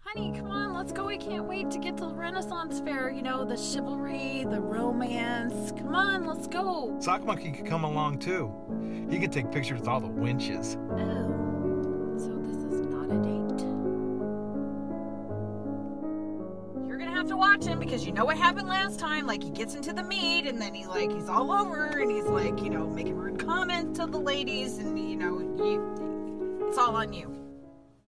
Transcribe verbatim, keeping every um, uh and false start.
Honey, come on, let's go. We can't wait to get to the Renaissance Fair. You know, the chivalry, the romance. Come on, let's go. Sock Monkey could come along too. He could take pictures with all the winches. Oh, so this is not a date. You're gonna have to watch him because you know what happened last time. Like, he gets into the meet and then he like he's all over and he's like, you know, making rude comments to the ladies and you know, you, it's all on you.